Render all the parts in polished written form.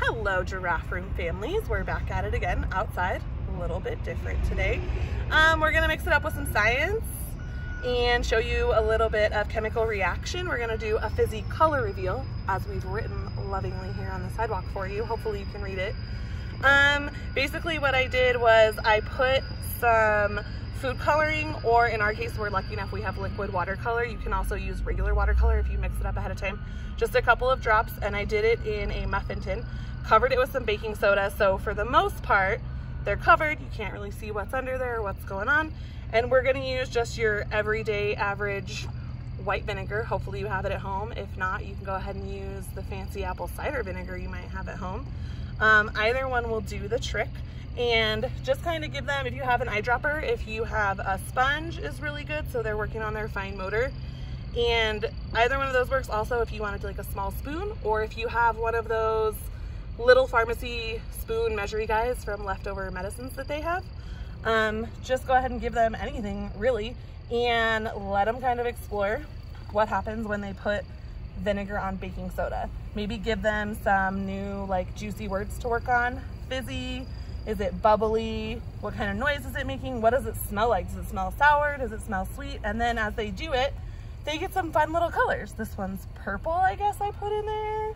Hello Giraffe Room families, we're back at it again outside, a little bit different today. We're gonna mix it up with some science and show you a little bit of chemical reaction. We're gonna do a fizzy color reveal as we've written lovingly here on the sidewalk for you. Hopefully you can read it. Basically what I did was I put some food coloring, or in our case we're lucky enough we have liquid watercolor. You can also use regular watercolor if you mix it up ahead of time. Just a couple of drops, and I did it in a muffin tin. Covered it with some baking soda, so for the most part they're covered. You can't really see what's under there or what's going on. And we're gonna use just your everyday average white vinegar. Hopefully you have it at home. If not, you can go ahead and use the fancy apple cider vinegar you might have at home. Either one will do the trick. And just kind of give them, if you have an eyedropper, if you have a sponge is really good, so they're working on their fine motor. And either one of those works. Also, if you wanted to like a small spoon, or if you have one of those little pharmacy spoon measuring guys from leftover medicines that they have, just go ahead and give them anything really, and let them kind of explore what happens when they put vinegar on baking soda. Maybe give them some new like juicy words to work on. Fizzy. Is it bubbly? What kind of noise is it making? What does it smell like? Does it smell sour? Does it smell sweet? And then as they do it, they get some fun little colors. This one's purple, I guess I put in there.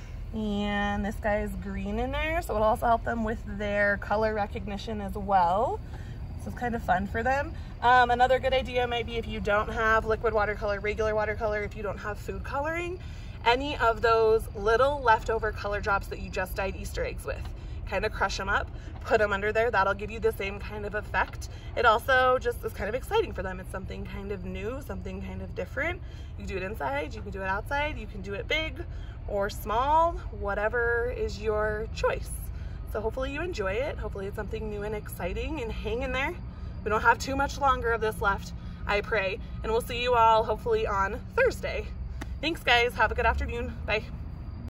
And this guy is green in there. So it'll also help them with their color recognition as well. So it's kind of fun for them. Another good idea might be if you don't have liquid watercolor, regular watercolor, if you don't have food coloring, any of those little leftover color drops that you just dyed Easter eggs with. Kind of crush them up, put them under there. That'll give you the same kind of effect. It also just is kind of exciting for them. It's something kind of new, something kind of different. You can do it inside, you can do it outside, you can do it big or small, whatever is your choice. So hopefully you enjoy it. Hopefully it's something new and exciting, and hang in there. We don't have too much longer of this left, I pray. And we'll see you all hopefully on Thursday. Thanks guys, have a good afternoon. Bye.